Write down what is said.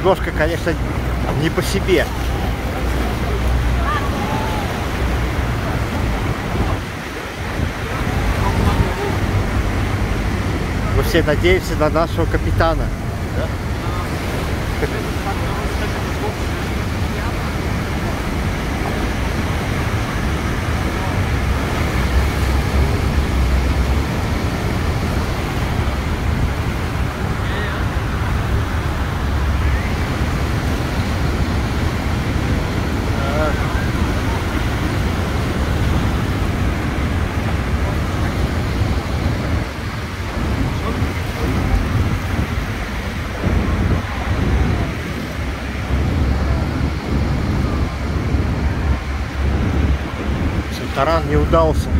немножко, конечно, не по себе. Мы все надеемся на нашего капитана. Да? Таран не удался.